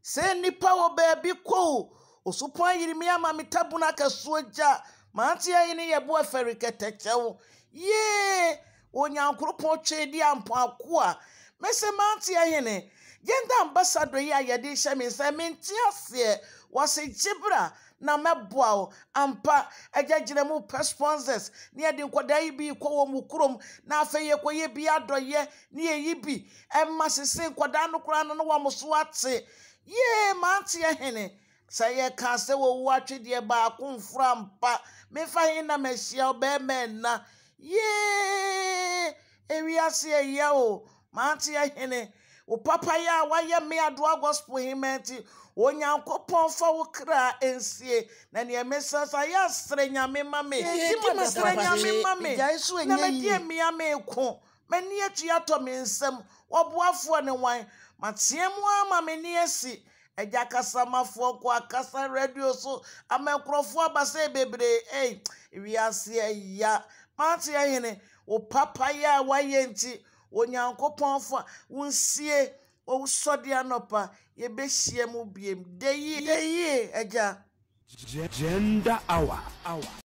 Se nipa wo baabi ko osupon yirimi ama metabuna kasuoja Mmranteehene ye bo aferi ketechewo ye onyankropon twedi ampo akoa mese Mmranteehene gender ambassador ya yede hye me se mentiase wase jibra na meboa ampa agagire mu sponsors ne yede nkoda yi bi ko wo mu kurom na afeye koye bi adoye ne yi bi emma sese nkoda no kura no wo so ate ye Mmranteehene saye ka se wo watwede ba akomfra mpa me fa hin na mehia obemena ye ewiase ye o Mmranteehene o papa ya waye me adoa gospel himenti onyankopon fa wo kra ensie na ne mesasa ya sre nyame mame ti ma sre nyame mame na me die me ame ko mani atua to me nsem oboafo ne wan mateemu ama me ne asi eja kasa mafo ko akasa radio so amankrofo abase bebre wiase ya Mmranteehene o papa ya waye nti onyankopon fa wonsie o sodi anopa ye behie mu biem de yi eja Gender hour